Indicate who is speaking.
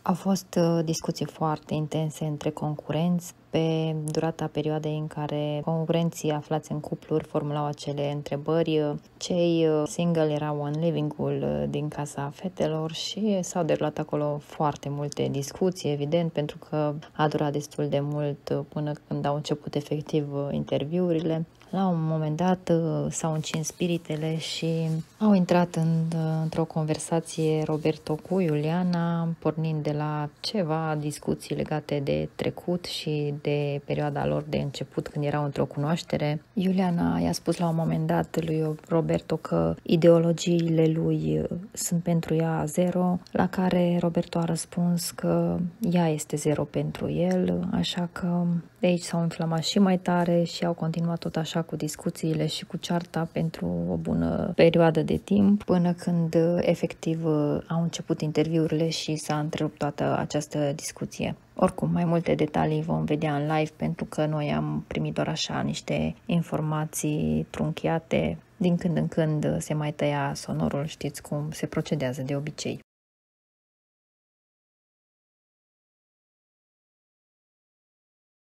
Speaker 1: Au fost discuții foarte intense între concurenți pe durata perioadei în care concurenții aflați în cupluri formulau acele întrebări. Cei single erau în living-ul din casa fetelor și s-au derulat acolo foarte multe discuții, evident, pentru că a durat destul de mult până când au început efectiv interviurile. La un moment dat s-au încins spiritele și au intrat într-o conversație Roberto cu Iuliana, pornind de la ceva discuții legate de trecut și de perioada lor de început, când erau într-o cunoaștere. Iuliana i-a spus la un moment dat lui Roberto că ideologiile lui sunt pentru ea zero, la care Roberto a răspuns că ea este zero pentru el, așa că de aici s-au inflamat și mai tare și au continuat tot așa cu discuțiile și cu cearta pentru o bună perioadă de timp, până când efectiv au început interviurile și s-a întrerupt toată această discuție. Oricum, mai multe detalii vom vedea în live, pentru că noi am primit doar așa niște informații trunchiate. Din când în când se mai tăia sonorul, știți cum se procedează de obicei.